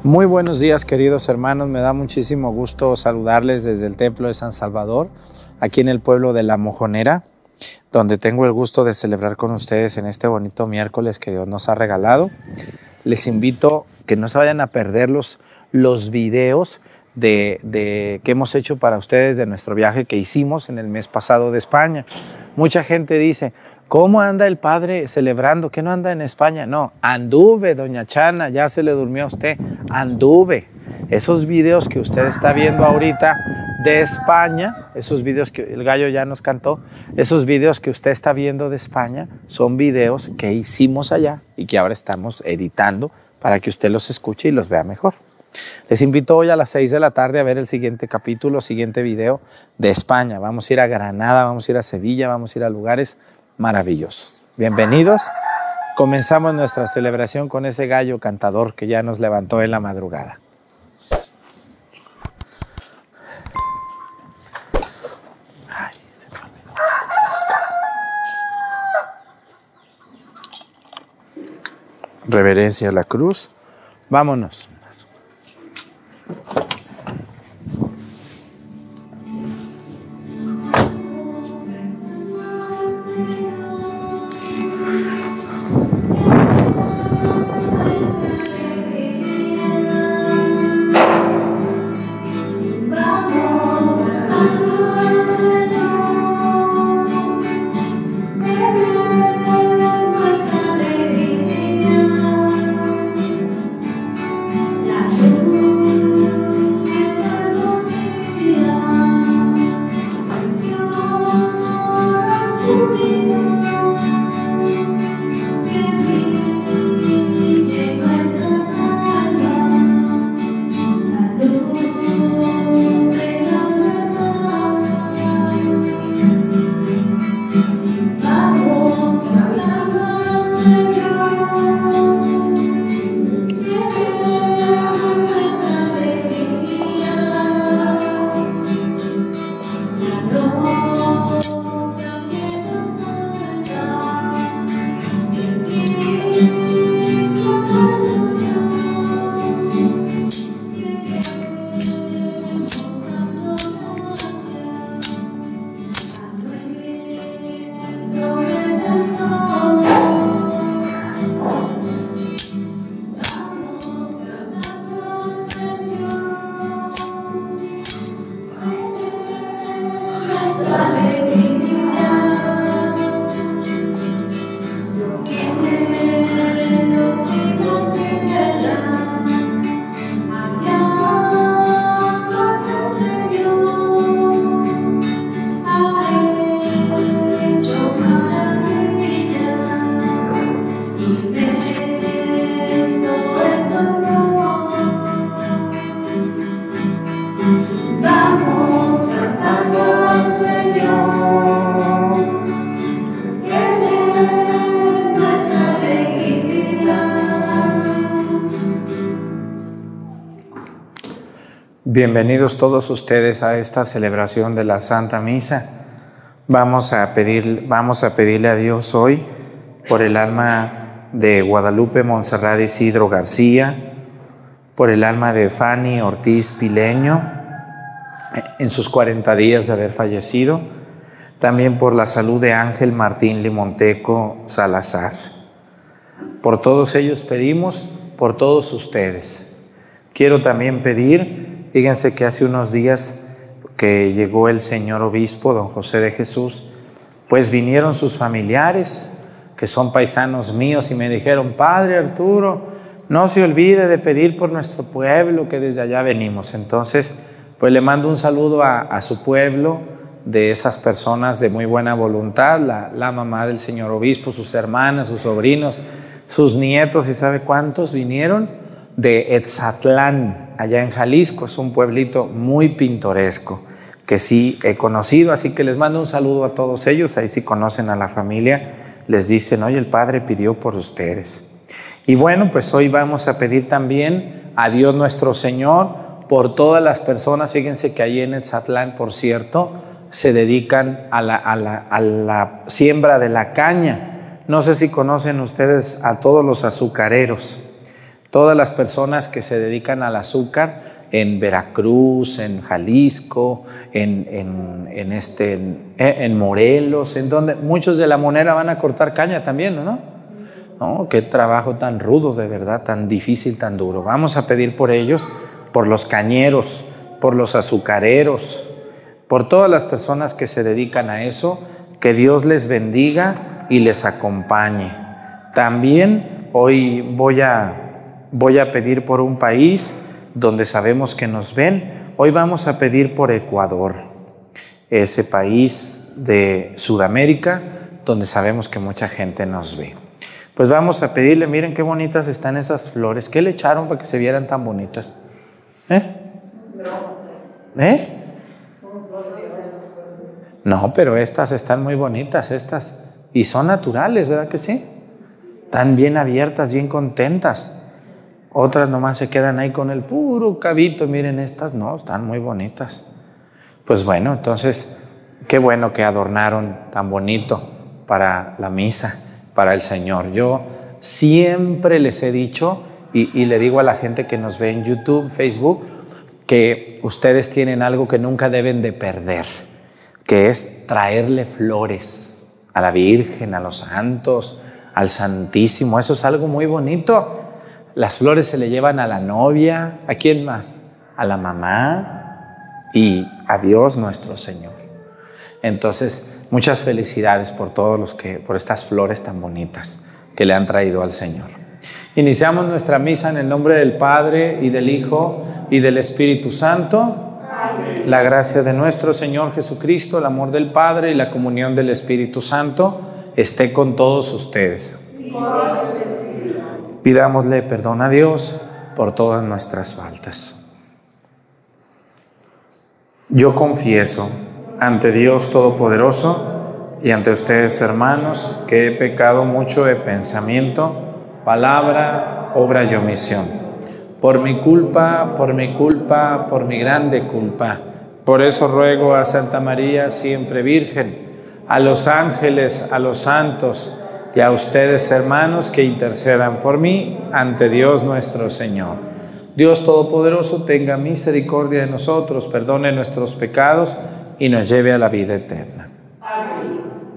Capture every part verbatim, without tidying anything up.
Muy buenos días, queridos hermanos. Me da muchísimo gusto saludarles desde el Templo de San Salvador, aquí en el pueblo de La Mojonera, donde tengo el gusto de celebrar con ustedes en este bonito miércoles que Dios nos ha regalado. Les invito que no se vayan a perder los, los videos de, de, que hemos hecho para ustedes de nuestro viaje que hicimos en el mes pasado de España. Mucha gente dice, ¿cómo anda el padre celebrando? ¿Que no anda en España? No, anduve, doña Chana, ya se le durmió a usted, anduve. Esos videos que usted está viendo ahorita de España, esos videos que el gallo ya nos cantó, esos videos que usted está viendo de España son videos que hicimos allá y que ahora estamos editando para que usted los escuche y los vea mejor. Les invito hoy a las seis de la tarde a ver el siguiente capítulo, siguiente video de España. Vamos a ir a Granada, vamos a ir a Sevilla, vamos a ir a lugares maravillosos. Bienvenidos. Comenzamos nuestra celebración con ese gallo cantador que ya nos levantó en la madrugada. Ay, se me olvidó. Reverencia a la cruz. Vámonos. Bienvenidos todos ustedes a esta celebración de la Santa Misa. Vamos a pedir, vamos a pedirle a Dios hoy por el alma de Guadalupe Montserrat Isidro García, por el alma de Fanny Ortiz Pileño, en sus cuarenta días de haber fallecido, también por la salud de Ángel Martín Limonteco Salazar. Por todos ellos pedimos, por todos ustedes. Quiero también pedir, fíjense que hace unos días que llegó el señor obispo, don José de Jesús, pues vinieron sus familiares, que son paisanos míos, y me dijeron, Padre Arturo, no se olvide de pedir por nuestro pueblo, que desde allá venimos. Entonces, pues le mando un saludo a, a su pueblo, de esas personas de muy buena voluntad, la, la mamá del señor obispo, sus hermanas, sus sobrinos, sus nietos, y ¿sabe cuántos vinieron? De Etzatlán, allá en Jalisco. Es un pueblito muy pintoresco que sí he conocido, así que les mando un saludo a todos ellos. Ahí sí conocen a la familia, les dicen, oye, el Padre pidió por ustedes. Y bueno, pues hoy vamos a pedir también a Dios nuestro Señor por todas las personas. Fíjense que ahí en Etzatlán, por cierto, se dedican a la, a la, a la siembra de la caña. No sé si conocen ustedes a todos los azucareros. todas las personas que se dedican al azúcar en Veracruz, en Jalisco, en, en, en, este, en, en Morelos, en donde muchos de la Monera van a cortar caña también, ¿no? ¿No? Qué trabajo tan rudo, de verdad, tan difícil, tan duro. Vamos a pedir por ellos, por los cañeros, por los azucareros, por todas las personas que se dedican a eso, que Dios les bendiga y les acompañe. También hoy voy a, voy a pedir por un país donde sabemos que nos ven. Hoy vamos a pedir por Ecuador, ese país de Sudamérica donde sabemos que mucha gente nos ve. Pues vamos a pedirle, miren qué bonitas están esas flores. ¿Qué le echaron para que se vieran tan bonitas? ¿Eh? ¿Eh? No, pero estas están muy bonitas, estas. Y son naturales, ¿verdad que sí? Están bien abiertas, bien contentas. Otras nomás se quedan ahí con el puro cabito. Miren, estas no, están muy bonitas. Pues bueno, entonces, qué bueno que adornaron tan bonito para la misa, para el Señor. Yo siempre les he dicho, y, y le digo a la gente que nos ve en YouTube, Facebook, que ustedes tienen algo que nunca deben de perder, que es traerle flores a la Virgen, a los santos, al Santísimo. Eso es algo muy bonito. Las flores se le llevan a la novia. ¿A quién más? A la mamá y a Dios nuestro Señor. Entonces, muchas felicidades por todos los que, por estas flores tan bonitas que le han traído al Señor. Iniciamos nuestra misa en el nombre del Padre y del Hijo y del Espíritu Santo. Amén. La gracia de nuestro Señor Jesucristo, el amor del Padre y la comunión del Espíritu Santo esté con todos ustedes. Pidámosle perdón a Dios por todas nuestras faltas. Yo confieso ante Dios Todopoderoso y ante ustedes, hermanos, que he pecado mucho de pensamiento, palabra, obra y omisión. Por mi culpa, por mi culpa, por mi grande culpa. Por eso ruego a Santa María, siempre Virgen, a los ángeles, a los santos, y a ustedes, hermanos, que intercedan por mí ante Dios nuestro Señor. Dios Todopoderoso tenga misericordia de nosotros, perdone nuestros pecados y nos lleve a la vida eterna. Amén.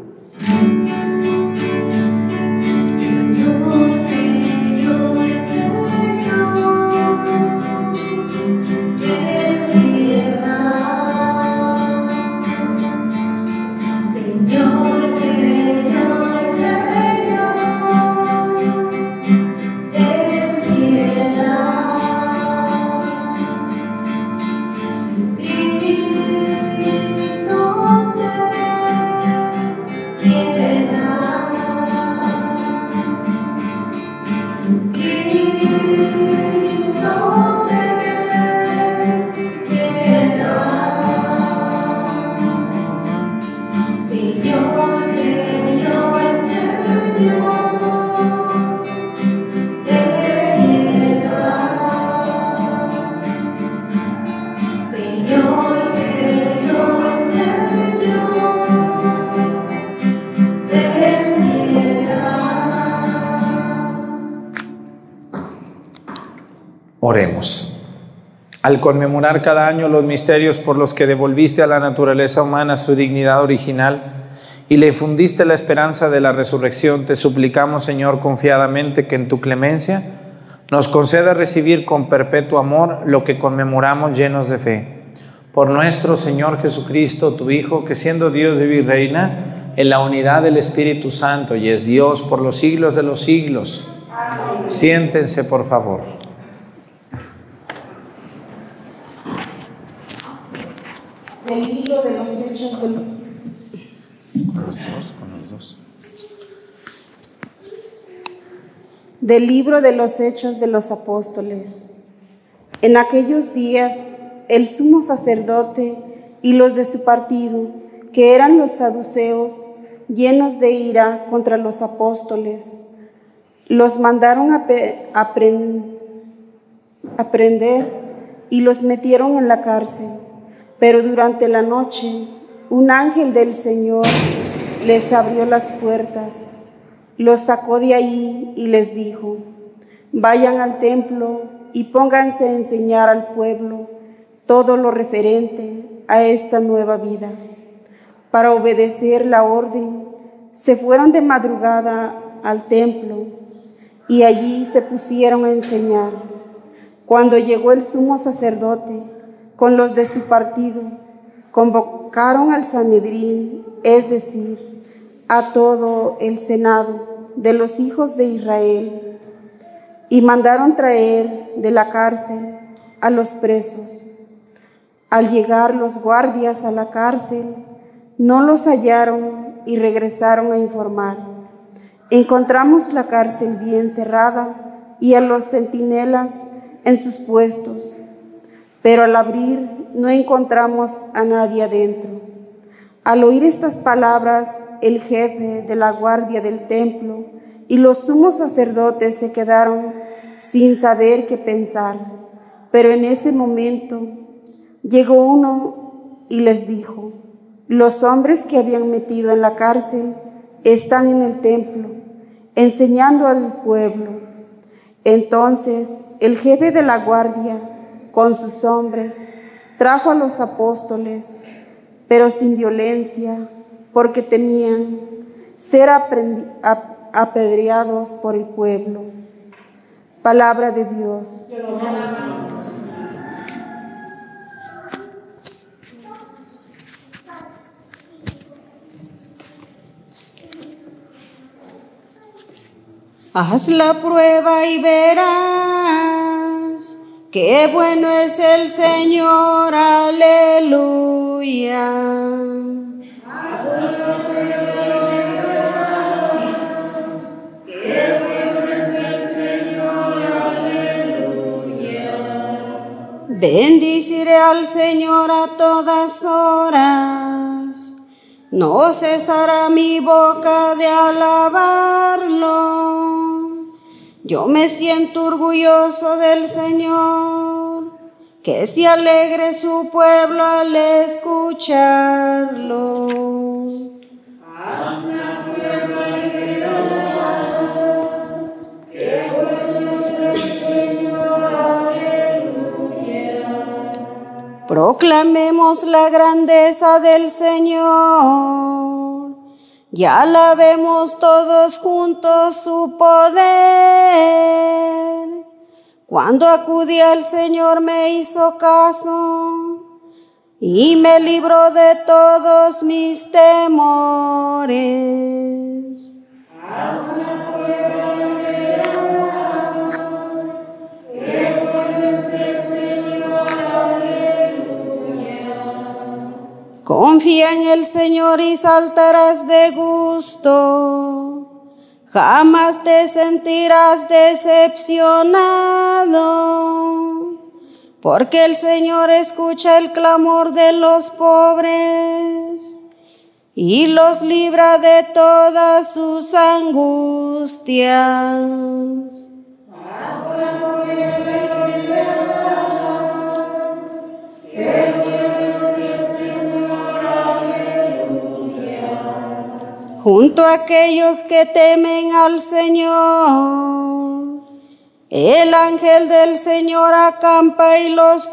Oremos. Al conmemorar cada año los misterios por los que devolviste a la naturaleza humana su dignidad original y le infundiste la esperanza de la resurrección, te suplicamos, Señor, confiadamente que en tu clemencia nos conceda recibir con perpetuo amor lo que conmemoramos llenos de fe. Por nuestro Señor Jesucristo, tu Hijo, que siendo Dios vive y reina en la unidad del Espíritu Santo y es Dios por los siglos de los siglos. Amén. Siéntense, por favor. Del libro de los Hechos del... Con los dos, con los dos. Del libro de los Hechos de los Apóstoles. En aquellos días, el sumo sacerdote y los de su partido, que eran los saduceos, llenos de ira contra los apóstoles, los mandaron a, pe- a, pren- a prender y los metieron en la cárcel. Pero durante la noche, un ángel del Señor les abrió las puertas, los sacó de ahí y les dijo: Vayan al templo y pónganse a enseñar al pueblo todo lo referente a esta nueva vida. Para obedecer la orden, se fueron de madrugada al templo y allí se pusieron a enseñar. Cuando llegó el sumo sacerdote con los de su partido, convocaron al Sanedrín, es decir, a todo el senado de los hijos de Israel, y mandaron traer de la cárcel a los presos. Al llegar los guardias a la cárcel, no los hallaron y regresaron a informar: encontramos la cárcel bien cerrada y a los centinelas en sus puestos, pero al abrir no encontramos a nadie adentro. Al oír estas palabras, el jefe de la guardia del templo y los sumos sacerdotes se quedaron sin saber qué pensar. Pero en ese momento llegó uno y les dijo: los hombres que habían metido en la cárcel están en el templo, enseñando al pueblo. Entonces el jefe de la guardia, con sus hombres, trajo a los apóstoles, pero sin violencia, porque temían ser apedreados por el pueblo. Palabra de Dios. Haz la prueba y verás qué bueno es el Señor, aleluya. Haz la prueba y verás qué bueno es el Señor, aleluya. Bendiciré al Señor a todas horas, no cesará mi boca de alabarlo. Yo me siento orgulloso del Señor, que se alegre su pueblo al escucharlo. Haz la prueba y verás qué bueno es el Señor, aleluya. Proclamemos la grandeza del Señor y alabemos todos juntos su poder. Cuando acudí al Señor me hizo caso y me libró de todos mis temores. Haz la prueba y verás qué bueno es el Señor, aleluya. Confía en el Señor y saltarás de gusto. Jamás te sentirás decepcionado, porque el Señor escucha el clamor de los pobres y los libra de todas sus angustias. Haz la prueba y verás qué bueno es el Señor, aleluya. Junto a aquellos que temen al Señor, el ángel del Señor acampa y los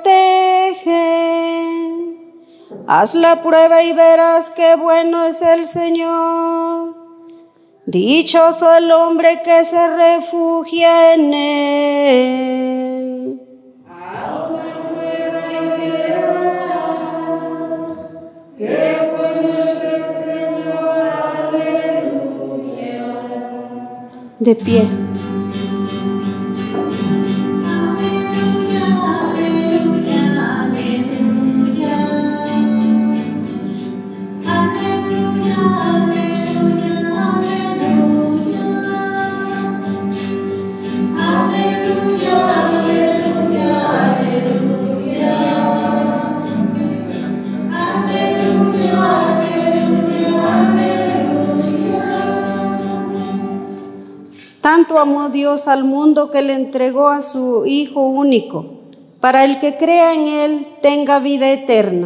protege. Haz la prueba y verás qué bueno es el Señor. Dichoso el hombre que se refugia en él. Haz la prueba y verás qué bueno es el Señor, aleluya. De pie. Tanto amó Dios al mundo que le entregó a su Hijo único, para el que crea en Él tenga vida eterna.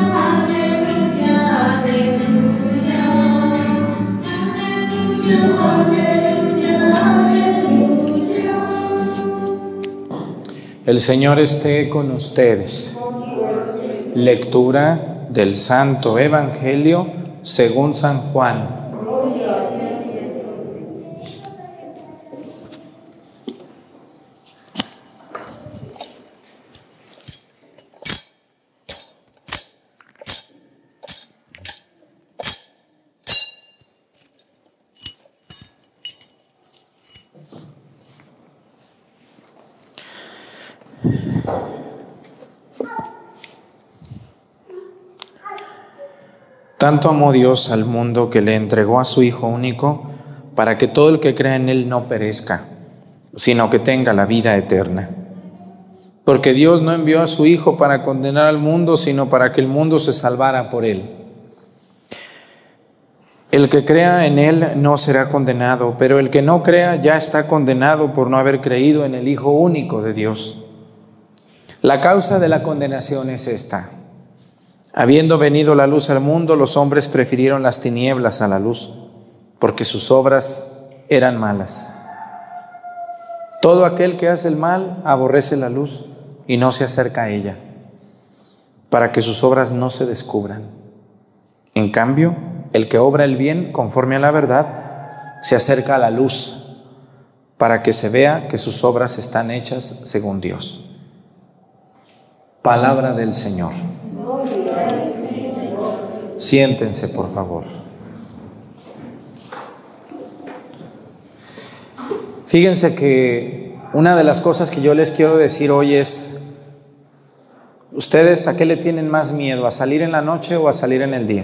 Aleluya, aleluya, aleluya, aleluya. El Señor esté con ustedes. Lectura del Santo Evangelio según San Juan. Tanto amó Dios al mundo que le entregó a su Hijo único para que todo el que crea en Él no perezca, sino que tenga la vida eterna. Porque Dios no envió a su Hijo para condenar al mundo, sino para que el mundo se salvara por Él. El que crea en Él no será condenado, pero el que no crea ya está condenado por no haber creído en el Hijo único de Dios. La causa de la condenación es esta: habiendo venido la luz al mundo, los hombres prefirieron las tinieblas a la luz, porque sus obras eran malas. Todo aquel que hace el mal aborrece la luz y no se acerca a ella, para que sus obras no se descubran. En cambio, el que obra el bien conforme a la verdad se acerca a la luz, para que se vea que sus obras están hechas según Dios. Palabra del Señor. Siéntense, por favor. Fíjense que una de las cosas que yo les quiero decir hoy es: ¿ustedes a qué le tienen más miedo? ¿A salir en la noche o a salir en el día?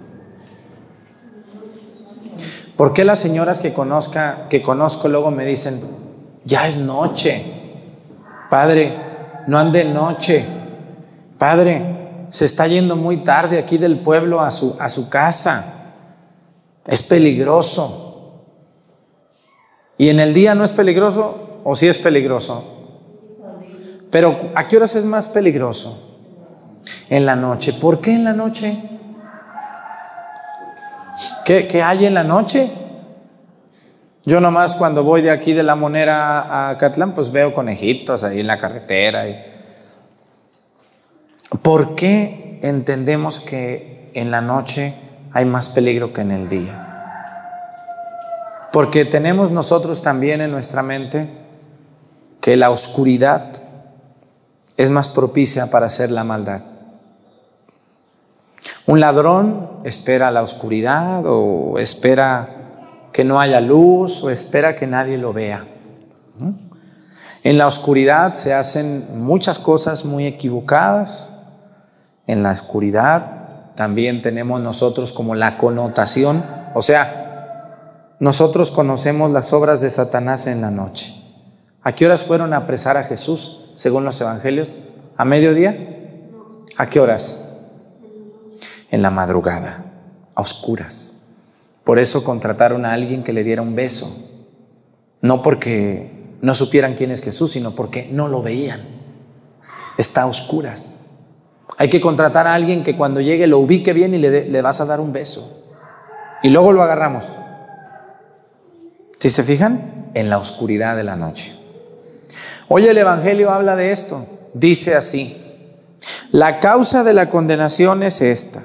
¿Por qué las señoras que conozca, que conozco luego me dicen: ya es noche, padre, no ande en noche, padre, se está yendo muy tarde aquí del pueblo a su, a su casa, es peligroso? ¿Y en el día no es peligroso o sí es peligroso? Pero ¿a qué horas es más peligroso? En la noche. ¿Por qué en la noche? ¿Qué, qué hay en la noche? Yo nomás cuando voy de aquí de La Monera a Acatlán, pues veo conejitos ahí en la carretera. Y... ¿por qué entendemos que en la noche hay más peligro que en el día? Porque tenemos nosotros también en nuestra mente que la oscuridad es más propicia para hacer la maldad. Un ladrón espera la oscuridad, o espera que no haya luz, o espera que nadie lo vea. En la oscuridad se hacen muchas cosas muy equivocadas. En la oscuridad también tenemos nosotros como la connotación, o sea, nosotros conocemos las obras de Satanás en la noche. ¿A qué horas fueron a apresar a Jesús, según los evangelios? ¿A mediodía? ¿A qué horas? En la madrugada, a oscuras. Por eso contrataron a alguien que le diera un beso. No porque no supieran quién es Jesús, sino porque no lo veían. Está a oscuras. Hay que contratar a alguien que cuando llegue lo ubique bien y le, de, le vas a dar un beso. Y luego lo agarramos. ¿Sí se fijan? En la oscuridad de la noche. Hoy el Evangelio habla de esto. Dice así: la causa de la condenación es esta: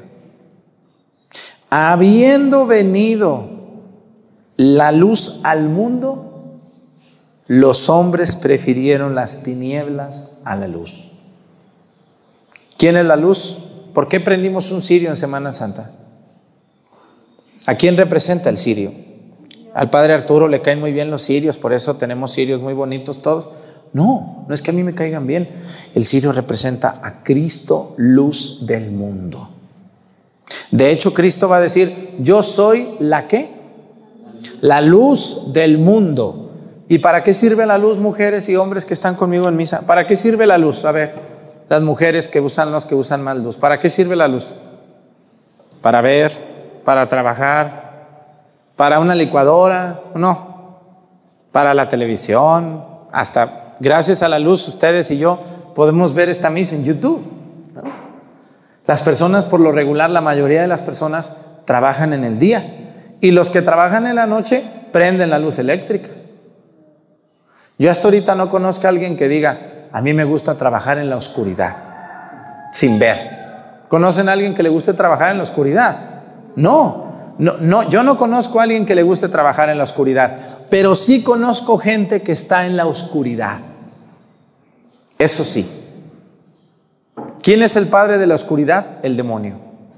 habiendo venido la luz al mundo, los hombres prefirieron las tinieblas a la luz. ¿Quién es la luz? ¿Por qué prendimos un cirio en Semana Santa? ¿A quién representa el cirio? Al padre Arturo le caen muy bien los cirios, por eso tenemos cirios muy bonitos todos. No, no es que a mí me caigan bien. El cirio representa a Cristo, luz del mundo. De hecho, Cristo va a decir: yo soy la ¿qué? La luz del mundo. ¿Y para qué sirve la luz, mujeres y hombres que están conmigo en misa? ¿Para qué sirve la luz? A ver, las mujeres que usan, los que usan más luz, ¿para qué sirve la luz? Para ver, para trabajar, para una licuadora, no, para la televisión. Hasta gracias a la luz ustedes y yo podemos ver esta misa en YouTube, ¿no? Las personas, por lo regular, la mayoría de las personas trabajan en el día, y los que trabajan en la noche prenden la luz eléctrica. Yo hasta ahorita no conozco a alguien que diga: a mí me gusta trabajar en la oscuridad, sin ver. ¿Conocen a alguien que le guste trabajar en la oscuridad? No, no, no, yo no conozco a alguien que le guste trabajar en la oscuridad, pero sí conozco gente que está en la oscuridad. Eso sí. ¿Quién es el padre de la oscuridad? El demonio.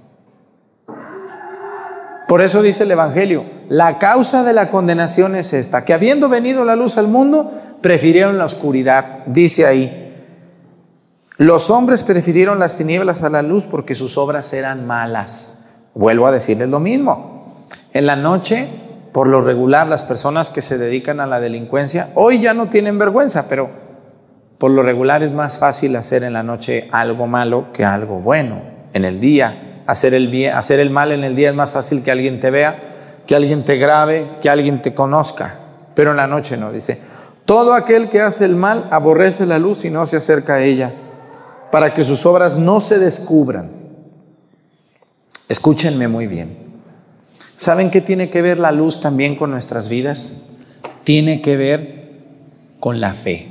Por eso dice el Evangelio, la causa de la condenación es esta, que habiendo venido la luz al mundo, prefirieron la oscuridad. Dice ahí, los hombres prefirieron las tinieblas a la luz porque sus obras eran malas. Vuelvo a decirles lo mismo. En la noche, por lo regular, las personas que se dedican a la delincuencia, hoy ya no tienen vergüenza, pero por lo regular es más fácil hacer en la noche algo malo que algo bueno. En el día, hacer el bien, hacer el mal en el día es más fácil que alguien te vea, que alguien te grabe, que alguien te conozca. Pero en la noche no, dice, todo aquel que hace el mal aborrece la luz y no se acerca a ella, para que sus obras no se descubran. Escúchenme muy bien. ¿Saben qué tiene que ver la luz también con nuestras vidas? Tiene que ver con la fe.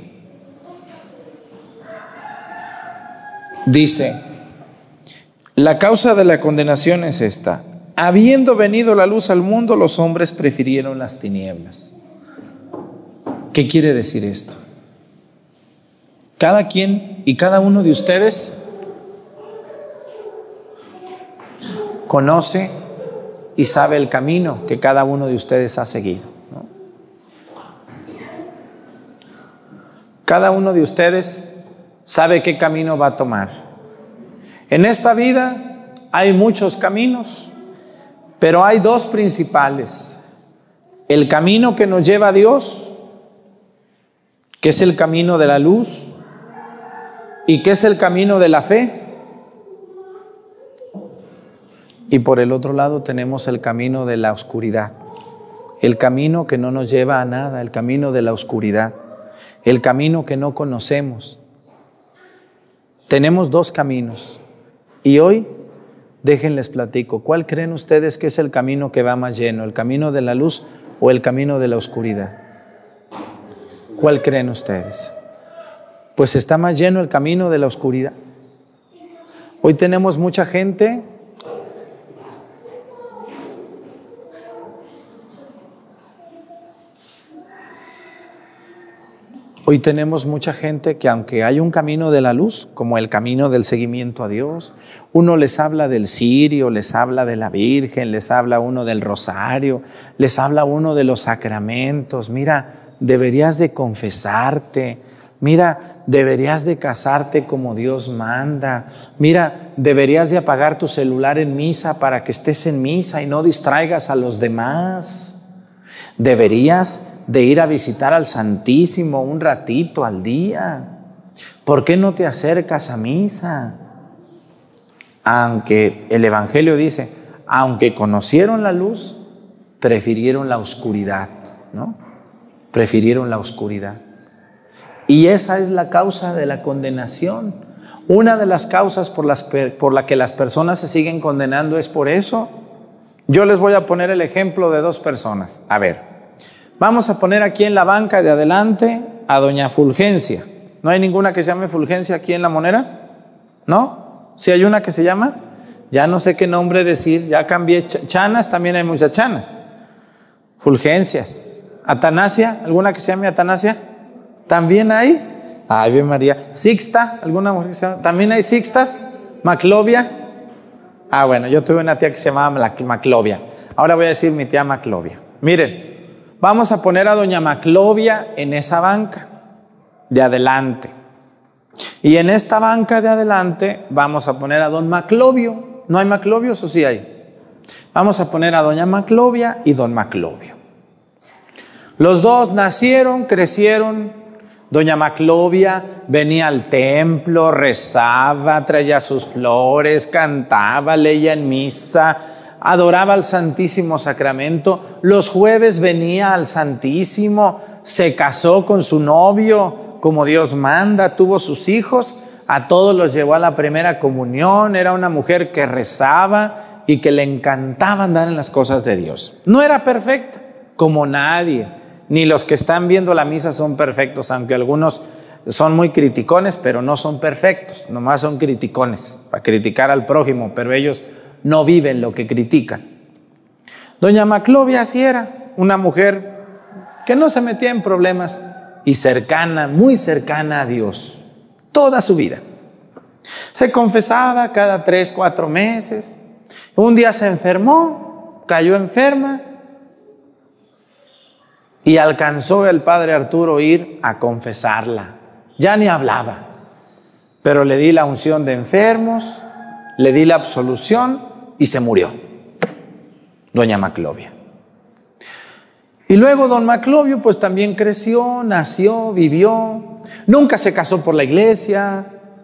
Dice, la causa de la condenación es esta: habiendo venido la luz al mundo, los hombres prefirieron las tinieblas. ¿Qué quiere decir esto? Cada quien y cada uno de ustedes conoce y sabe el camino que cada uno de ustedes ha seguido, ¿no? Cada uno de ustedes sabe qué camino va a tomar. En esta vida hay muchos caminos, pero hay dos principales. El camino que nos lleva a Dios, que es el camino de la luz, y que es el camino de la fe. Y por el otro lado tenemos el camino de la oscuridad, el camino que no nos lleva a nada, el camino de la oscuridad, el camino que no conocemos. Tenemos dos caminos y hoy déjenles platico, ¿cuál creen ustedes que es el camino que va más lleno? ¿El camino de la luz o el camino de la oscuridad? ¿Cuál creen ustedes? Pues está más lleno el camino de la oscuridad. Hoy tenemos mucha gente Hoy tenemos mucha gente que aunque hay un camino de la luz, como el camino del seguimiento a Dios, uno les habla del cirio, les habla de la Virgen, les habla uno del rosario, les habla uno de los sacramentos. Mira, deberías de confesarte. Mira, deberías de casarte como Dios manda. Mira, deberías de apagar tu celular en misa para que estés en misa y no distraigas a los demás. Deberías de ir a visitar al Santísimo un ratito al día. ¿Por qué no te acercas a misa? Aunque el Evangelio dice, aunque conocieron la luz, prefirieron la oscuridad, ¿no? Prefirieron la oscuridad. Y esa es la causa de la condenación. Una de las causas por las por la que las personas se siguen condenando es por eso. Yo les voy a poner el ejemplo de dos personas. A ver. Vamos a poner aquí en la banca de adelante a doña Fulgencia. ¿No hay ninguna que se llame Fulgencia aquí en La Monera? ¿No? ¿Sí hay una que se llama? Ya no sé qué nombre decir, ya cambié. Chanas, también hay muchas Chanas. Fulgencias. Atanasia, ¿alguna que se llame Atanasia? ¿También hay? Ay, bien María. Sixta, ¿alguna mujer que se llama? ¿También hay Sixtas? ¿Maclovia? Ah, bueno, yo tuve una tía que se llamaba Maclovia. Ahora voy a decir mi tía Maclovia. Miren. Vamos a poner a doña Maclovia en esa banca de adelante. Y en esta banca de adelante vamos a poner a don Maclovio. ¿No hay Maclovios o sí hay? Vamos a poner a doña Maclovia y don Maclovio. Los dos nacieron, crecieron. Doña Maclovia venía al templo, rezaba, traía sus flores, cantaba, leía en misa, adoraba al Santísimo Sacramento. Los jueves venía al Santísimo, se casó con su novio como Dios manda, tuvo sus hijos, a todos los llevó a la primera comunión. Era una mujer que rezaba y que le encantaba andar en las cosas de Dios. No era perfecta, como nadie, ni los que están viendo la misa son perfectos, aunque algunos son muy criticones, pero no son perfectos, nomás son criticones, para criticar al prójimo, pero ellos no viven lo que critican. Doña Maclovia así era, una mujer que no se metía en problemas y cercana, muy cercana a Dios, toda su vida. Se confesaba cada tres, cuatro meses. Un día se enfermó, cayó enferma y alcanzó el padre Arturo ir a confesarla. Ya ni hablaba, pero le di la unción de enfermos, le di la absolución y se murió doña Maclovia. Y luego don Maclovio pues también creció, nació, vivió, nunca se casó por la iglesia,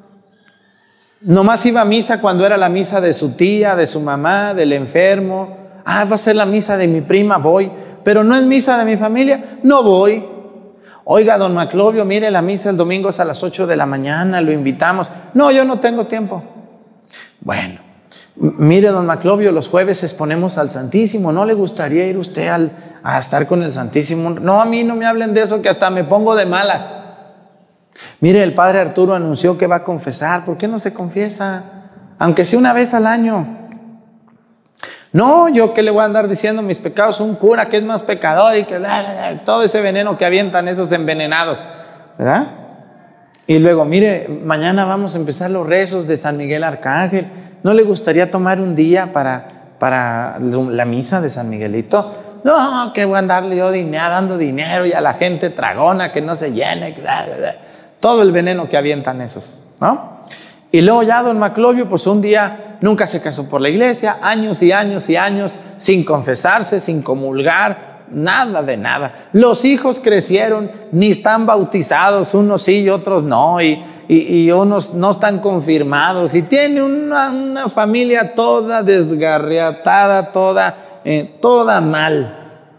nomás iba a misa cuando era la misa de su tía, de su mamá, del enfermo. Ah, va a ser la misa de mi prima, voy, pero no es misa de mi familia, no voy. Oiga, don Maclovio, mire, la misa el domingo es a las ocho de la mañana, lo invitamos. No, yo no tengo tiempo. Bueno, mire, don Maclovio, los jueves exponemos al Santísimo, ¿no le gustaría ir usted al, a estar con el Santísimo? No, a mí no me hablen de eso, que hasta me pongo de malas. Mire, el padre Arturo anunció que va a confesar. ¿Por qué no se confiesa? Aunque sea una vez al año. No, yo qué le voy a andar diciendo mis pecados, un cura que es más pecador y que todo ese veneno que avientan esos envenenados, ¿verdad? Y luego, mire, mañana vamos a empezar los rezos de San Miguel Arcángel. ¿No le gustaría tomar un día para, para la misa de San Miguelito? No, que voy a andarle yo dinero, dando dinero y a la gente tragona que no se llene, todo el veneno que avientan esos, ¿no? Y luego ya don Maclovio, pues un día nunca se casó por la iglesia, años y años y años sin confesarse, sin comulgar, nada de nada. Los hijos crecieron, ni están bautizados, unos sí y otros no, y, y, y unos no están confirmados, y tiene una, una familia toda desgarriatada, toda, eh, toda mal.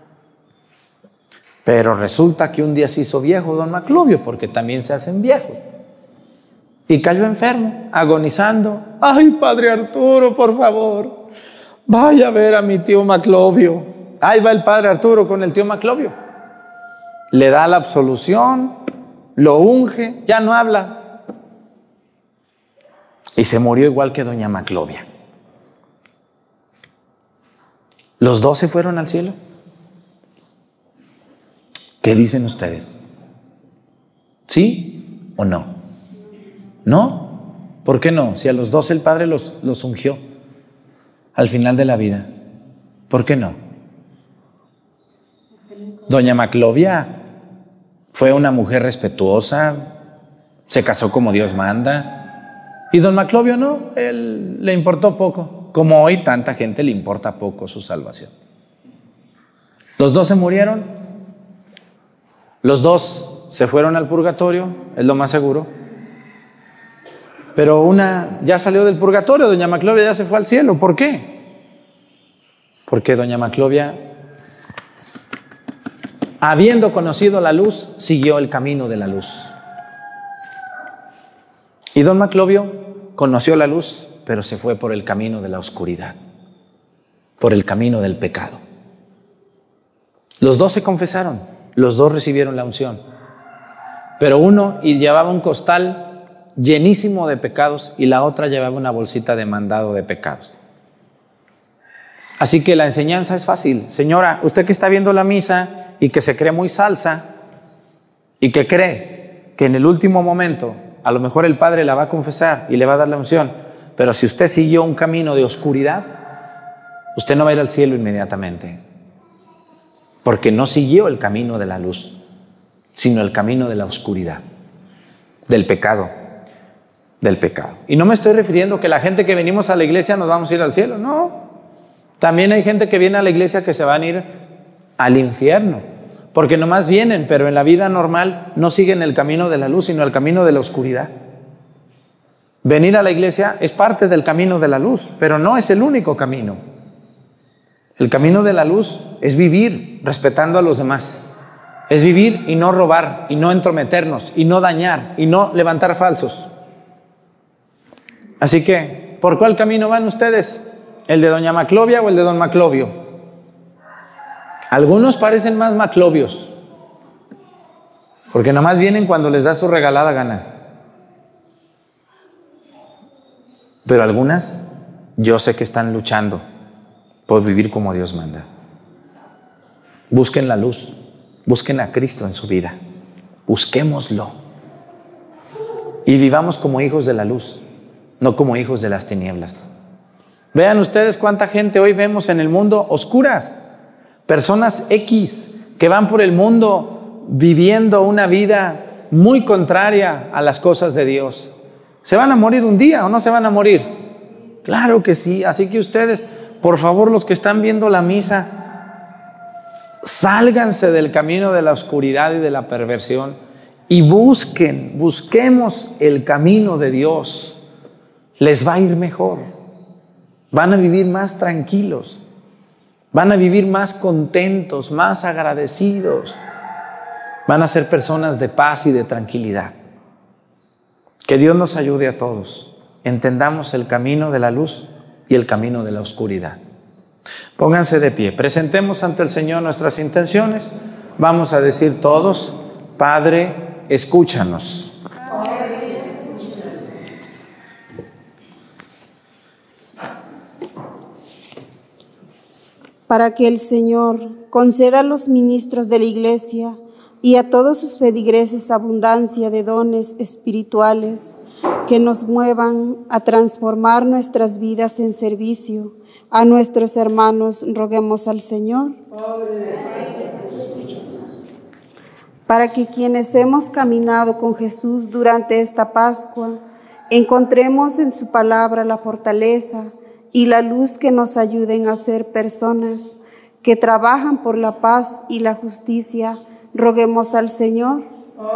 Pero resulta que un día se hizo viejo don Maclovio, porque también se hacen viejos. Y cayó enfermo, agonizando. Ay, padre Arturo, por favor, vaya a ver a mi tío Maclovio. Ahí va el padre Arturo con el tío Maclovio. Le da la absolución, lo unge, ya no habla. Y se murió igual que doña Maclovia. ¿Los dos se fueron al cielo? ¿Qué dicen ustedes? ¿Sí o no? ¿No? ¿Por qué no? Si a los dos el Padre los, los ungió al final de la vida. ¿Por qué no? Doña Maclovia fue una mujer respetuosa, se casó como Dios manda. Y don Maclovio no, él le importó poco, como hoy tanta gente le importa poco su salvación. Los dos se murieron, los dos se fueron al purgatorio, es lo más seguro. Pero una ya salió del purgatorio, doña Maclovia ya se fue al cielo. ¿Por qué? Porque doña Maclovia, habiendo conocido la luz, siguió el camino de la luz. Y don Maclovio conoció la luz, pero se fue por el camino de la oscuridad, por el camino del pecado. Los dos se confesaron, los dos recibieron la unción, pero uno y llevaba un costal llenísimo de pecados y la otra llevaba una bolsita de mandado de pecados. Así que la enseñanza es fácil. Señora, usted que está viendo la misa y que se cree muy salsa y que cree que en el último momento a lo mejor el Padre la va a confesar y le va a dar la unción, pero si usted siguió un camino de oscuridad, usted no va a ir al cielo inmediatamente, porque no siguió el camino de la luz, sino el camino de la oscuridad, del pecado. del pecado. Y no me estoy refiriendo que la gente que venimos a la iglesia nos vamos a ir al cielo, no. También hay gente que viene a la iglesia que se van a ir al infierno, porque nomás vienen, pero en la vida normal no siguen el camino de la luz, sino el camino de la oscuridad. Venir a la iglesia es parte del camino de la luz, pero no es el único camino. El camino de la luz es vivir respetando a los demás, es vivir y no robar, y no entrometernos, y no dañar, y no levantar falsos. Así que, ¿por cuál camino van ustedes? ¿El de doña Maclovia o el de don Maclovio? Algunos parecen más Maclovios. Porque nomás vienen cuando les da su regalada gana. Pero algunas, yo sé que están luchando por vivir como Dios manda. Busquen la luz, busquen a Cristo en su vida. Busquémoslo. Y vivamos como hijos de la luz, no como hijos de las tinieblas. Vean ustedes cuánta gente hoy vemos en el mundo oscuras. Personas X que van por el mundo viviendo una vida muy contraria a las cosas de Dios. ¿Se van a morir un día o no se van a morir? Claro que sí. Así que ustedes, por favor, los que están viendo la misa, sálganse del camino de la oscuridad y de la perversión y busquen, busquemos el camino de Dios. Les va a ir mejor. Van a vivir más tranquilos. Van a vivir más contentos, más agradecidos. Van a ser personas de paz y de tranquilidad. Que Dios nos ayude a todos. Entendamos el camino de la luz y el camino de la oscuridad. Pónganse de pie. Presentemos ante el Señor nuestras intenciones. Vamos a decir todos: Padre, escúchanos. Padre, escúchanos. Para que el Señor conceda a los ministros de la Iglesia y a todos sus feligreses abundancia de dones espirituales que nos muevan a transformar nuestras vidas en servicio a nuestros hermanos, roguemos al Señor. Para que quienes hemos caminado con Jesús durante esta Pascua encontremos en su palabra la fortaleza y la luz que nos ayuden a ser personas que trabajan por la paz y la justicia, roguemos al Señor.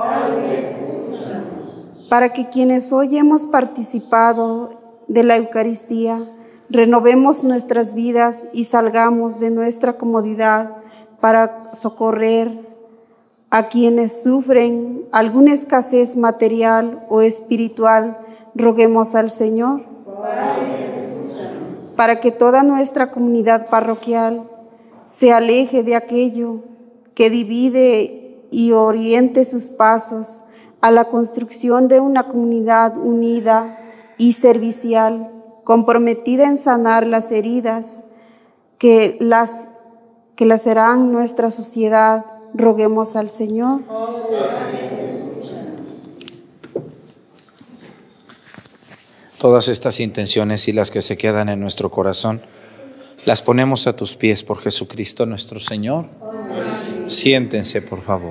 Para que quienes hoy hemos participado de la Eucaristía, renovemos nuestras vidas y salgamos de nuestra comodidad para socorrer a quienes sufren alguna escasez material o espiritual, roguemos al Señor. Para que toda nuestra comunidad parroquial se aleje de aquello que divide y oriente sus pasos a la construcción de una comunidad unida y servicial, comprometida en sanar las heridas que, las, que laceran nuestra sociedad, roguemos al Señor. Todas estas intenciones y las que se quedan en nuestro corazón, las ponemos a tus pies por Jesucristo nuestro Señor. Amén. Siéntense, por favor.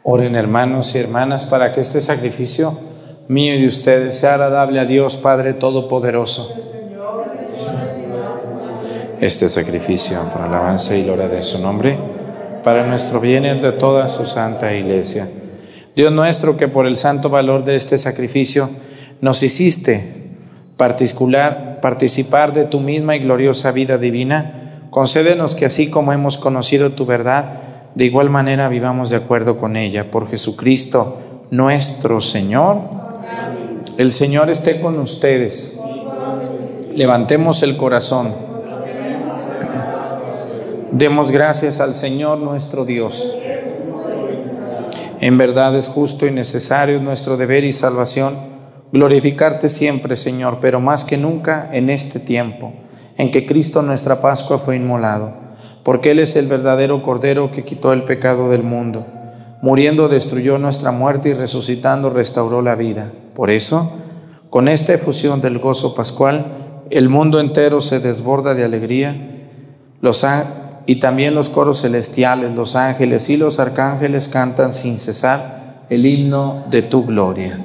Oren, hermanos y hermanas, para que este sacrificio mío y de ustedes sea agradable a Dios Padre Todopoderoso. Este sacrificio por alabanza y gloria de su nombre, para nuestro bien y el de toda su santa Iglesia. Dios nuestro, que por el santo valor de este sacrificio nos hiciste particular, participar de tu misma y gloriosa vida divina, concédenos que así como hemos conocido tu verdad, de igual manera vivamos de acuerdo con ella. Por Jesucristo nuestro Señor. El Señor esté con ustedes. Levantemos el corazón. Demos gracias al Señor nuestro Dios. En verdad es justo y necesario, nuestro deber y salvación, glorificarte siempre, Señor, pero más que nunca en este tiempo, en que Cristo nuestra Pascua fue inmolado, porque Él es el verdadero Cordero que quitó el pecado del mundo. Muriendo destruyó nuestra muerte y resucitando restauró la vida. Por eso, con esta efusión del gozo pascual, el mundo entero se desborda de alegría. Los ángeles y también los coros celestiales, los ángeles y los arcángeles cantan sin cesar el himno de tu gloria.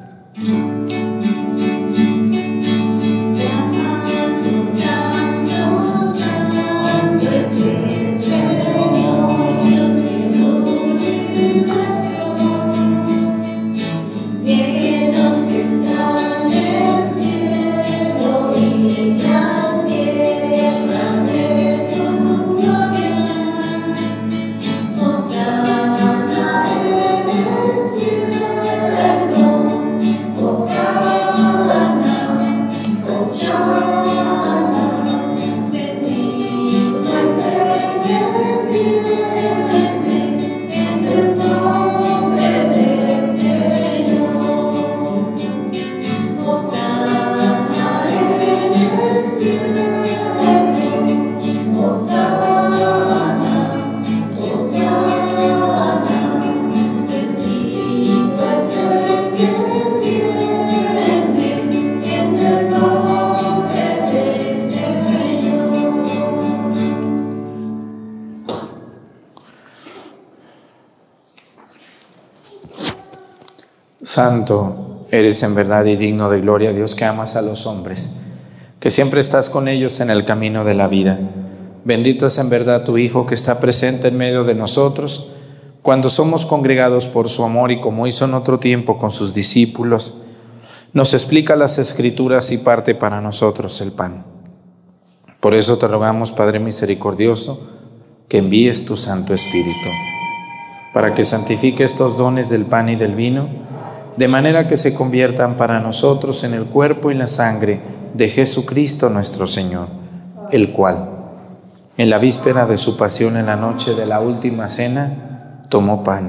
Santo eres en verdad y digno de gloria, Dios, que amas a los hombres, que siempre estás con ellos en el camino de la vida. Bendito es en verdad tu Hijo, que está presente en medio de nosotros cuando somos congregados por su amor, y como hizo en otro tiempo con sus discípulos, nos explica las Escrituras y parte para nosotros el pan. Por eso te rogamos, Padre misericordioso, que envíes tu Santo Espíritu, para que santifique estos dones del pan y del vino, de manera que se conviertan para nosotros en el cuerpo y la sangre de Jesucristo nuestro Señor, el cual, en la víspera de su pasión, en la noche de la última cena, tomó pan,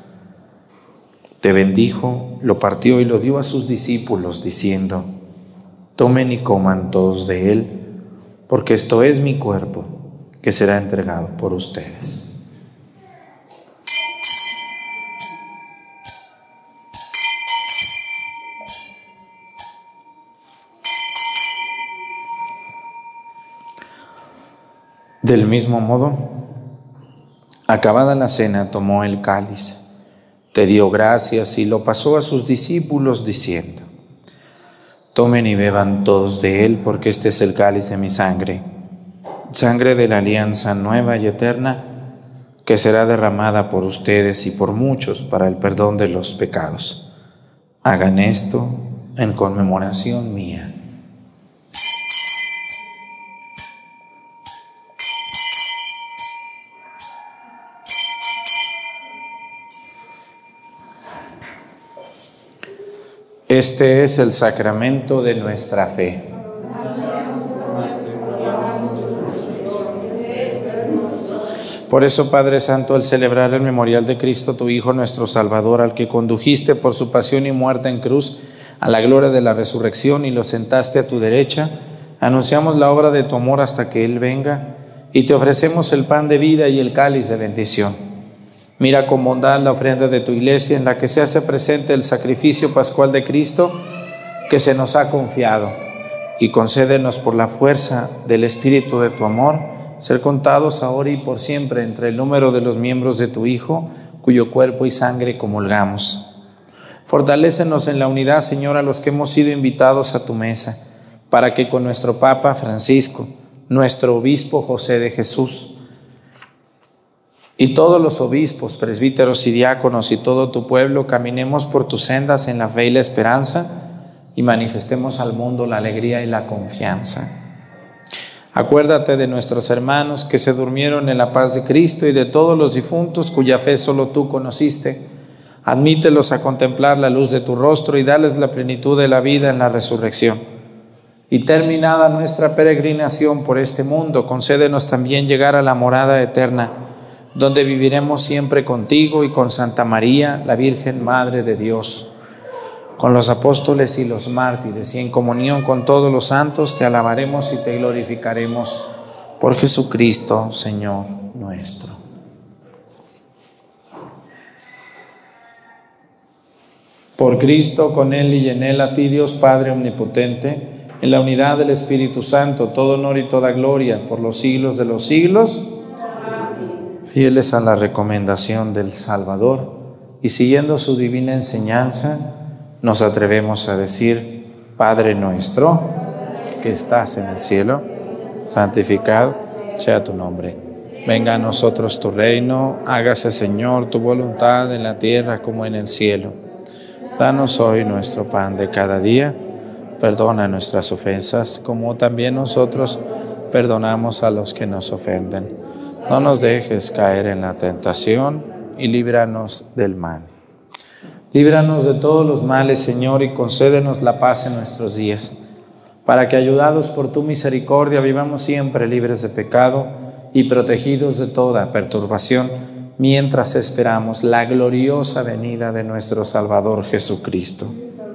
te bendijo, lo partió y lo dio a sus discípulos, diciendo: tomen y coman todos de él, porque esto es mi cuerpo, que será entregado por ustedes. Del mismo modo, acabada la cena, tomó el cáliz, te dio gracias y lo pasó a sus discípulos, diciendo: tomen y beban todos de él, porque este es el cáliz de mi sangre, sangre de la alianza nueva y eterna, que será derramada por ustedes y por muchos para el perdón de los pecados. Hagan esto en conmemoración mía. Este es el sacramento de nuestra fe. Por eso, Padre Santo, al celebrar el memorial de Cristo, tu Hijo, nuestro Salvador, al que condujiste por su pasión y muerte en cruz a la gloria de la resurrección y lo sentaste a tu derecha, anunciamos la obra de tu amor hasta que Él venga, y te ofrecemos el pan de vida y el cáliz de bendición. Mira con bondad la ofrenda de tu iglesia, en la que se hace presente el sacrificio pascual de Cristo que se nos ha confiado, y concédenos por la fuerza del Espíritu de tu amor ser contados ahora y por siempre entre el número de los miembros de tu Hijo, cuyo cuerpo y sangre comulgamos. Fortalécenos en la unidad, Señor, a los que hemos sido invitados a tu mesa, para que con nuestro Papa Francisco, nuestro obispo José de Jesús, y todos los obispos, presbíteros y diáconos y todo tu pueblo, caminemos por tus sendas en la fe y la esperanza y manifestemos al mundo la alegría y la confianza. Acuérdate de nuestros hermanos que se durmieron en la paz de Cristo y de todos los difuntos cuya fe solo tú conociste. Admítelos a contemplar la luz de tu rostro y dales la plenitud de la vida en la resurrección. Y terminada nuestra peregrinación por este mundo, concédenos también llegar a la morada eterna, donde viviremos siempre contigo y con Santa María, la Virgen Madre de Dios, con los apóstoles y los mártires, y en comunión con todos los santos te alabaremos y te glorificaremos por Jesucristo, Señor nuestro. Por Cristo, con Él y en Él, a ti, Dios Padre omnipotente, en la unidad del Espíritu Santo, todo honor y toda gloria por los siglos de los siglos. Amén. Fieles a la recomendación del Salvador y siguiendo su divina enseñanza, nos atrevemos a decir: Padre nuestro, que estás en el cielo, santificado sea tu nombre. Venga a nosotros tu reino, hágase, Señor, tu voluntad en la tierra como en el cielo. Danos hoy nuestro pan de cada día. Perdona nuestras ofensas, como también nosotros perdonamos a los que nos ofenden. No nos dejes caer en la tentación y líbranos del mal. Líbranos de todos los males, Señor, y concédenos la paz en nuestros días, para que, ayudados por tu misericordia, vivamos siempre libres de pecado y protegidos de toda perturbación, mientras esperamos la gloriosa venida de nuestro Salvador Jesucristo.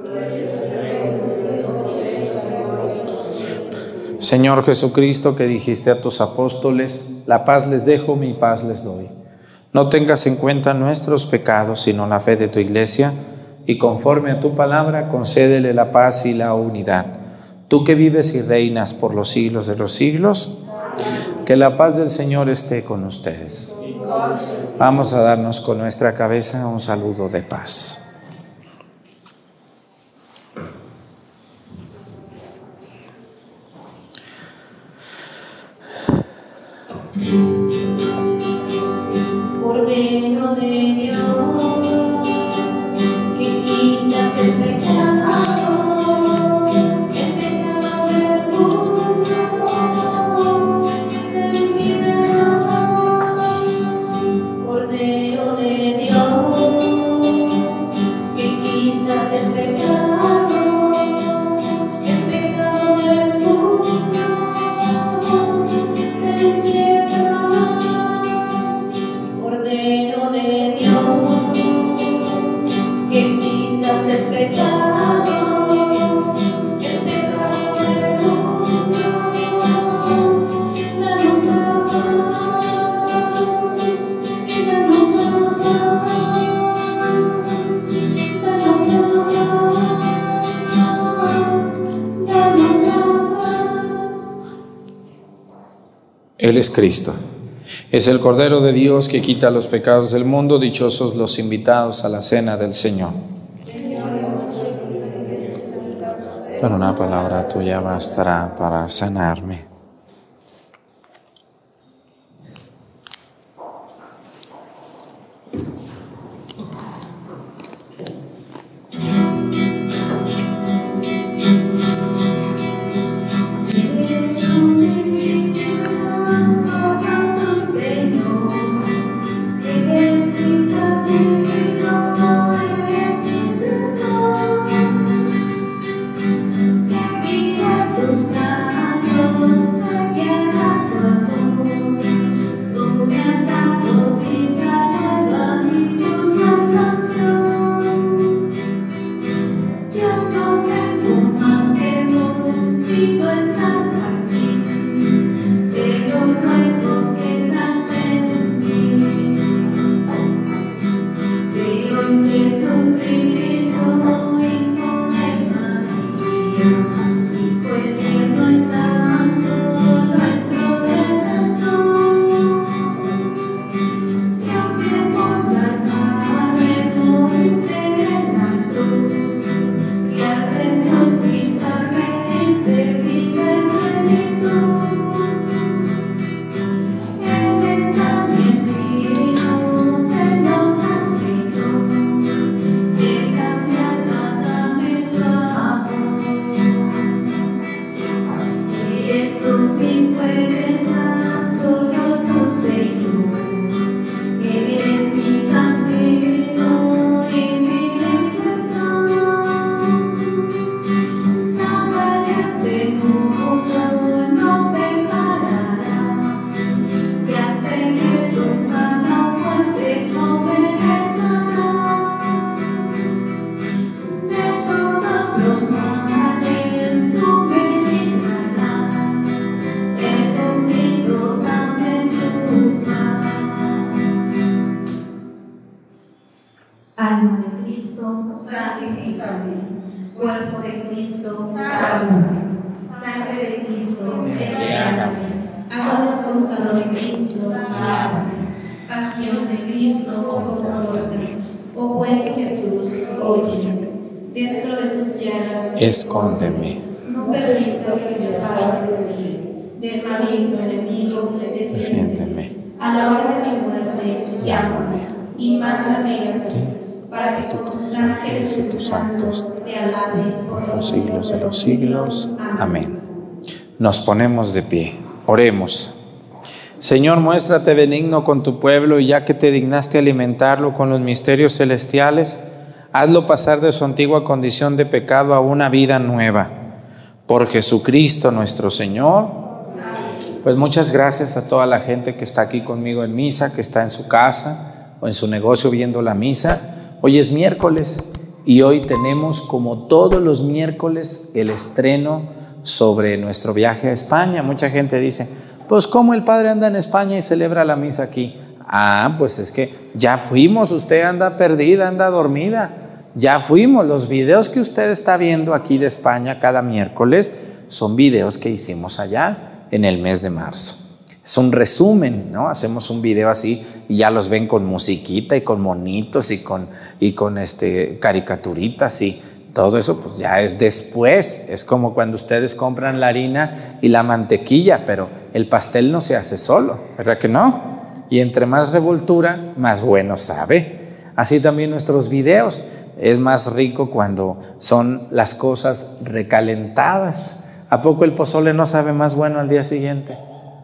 Señor Jesucristo, que dijiste a tus apóstoles: la paz les dejo, mi paz les doy. No tengas en cuenta nuestros pecados, sino la fe de tu Iglesia, y conforme a tu palabra, concédele la paz y la unidad. Tú que vives y reinas por los siglos de los siglos, que la paz del Señor esté con ustedes. Vamos a darnos con nuestra cabeza un saludo de paz. Cordero de Dios, que quitas el pecado, el pecado del mundo, ten piedad. Cordero de Dios, que quitas el pecado, el pecado del mundo, ten piedad. Cordero de Dios, que quitas el pecado, el pecado del mundo, danos la paz, y danos la paz, danos la paz, danos la paz. Él es Cristo. Es el Cordero de Dios que quita los pecados del mundo. Dichosos los invitados a la cena del Señor. Pero una palabra tuya bastará para sanarme. Tus brazos alma de Cristo, sangre y carne, cuerpo de Cristo, sálvame, sangre de Cristo, embriágame, agua del costado de Cristo, lávame, pasión de Cristo, confórtame, oh buen Jesús, óyeme, dentro de tus llagas, Escóndeme. no permitas que me aparte de ti, del maligno enemigo, defiéndeme. Defiéndeme. A la hora de mi muerte, llámame y mándame a ti, para que con tus ángeles y tus santos te alaben Por los siglos de los siglos. Amén. Nos ponemos de pie. Oremos. Señor, muéstrate benigno con tu pueblo y ya que te dignaste alimentarlo con los misterios celestiales, hazlo pasar de su antigua condición de pecado a una vida nueva. Por Jesucristo nuestro Señor. Pues muchas gracias a toda la gente que está aquí conmigo en misa, que está en su casa o en su negocio viendo la misa. Hoy es miércoles y hoy tenemos, como todos los miércoles, el estreno sobre nuestro viaje a España. Mucha gente dice, pues ¿cómo el padre anda en España y celebra la misa aquí? Ah, pues es que ya fuimos, usted anda perdida, anda dormida. Ya fuimos, los videos que usted está viendo aquí de España cada miércoles son videos que hicimos allá en el mes de marzo. Es un resumen, ¿no? Hacemos un video así y ya los ven con musiquita y con monitos y con, y con este, caricaturitas y todo eso, pues ya es después. Es como cuando ustedes compran la harina y la mantequilla, pero el pastel no se hace solo, ¿verdad que no? Y entre más revoltura, más bueno sabe. Así también nuestros videos. Es más rico cuando son las cosas recalentadas. ¿A poco el pozole no sabe más bueno al día siguiente?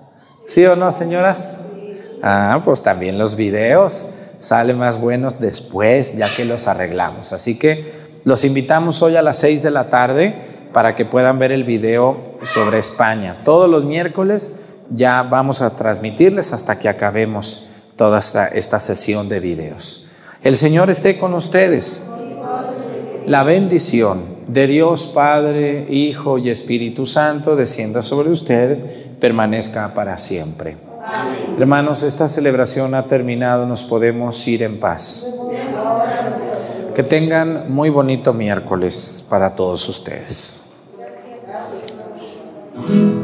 ¿Sí o no, señoras? Ah, pues también los videos salen más buenos después, ya que los arreglamos. Así que los invitamos hoy a las seis de la tarde para que puedan ver el video sobre España. Todos los miércoles ya vamos a transmitirles hasta que acabemos toda esta, esta sesión de videos. El Señor esté con ustedes. La bendición de Dios Padre, Hijo y Espíritu Santo descienda sobre ustedes, permanezca para siempre. Amén. Hermanos, esta celebración ha terminado, nos podemos ir en paz. Que tengan muy bonito miércoles para todos ustedes.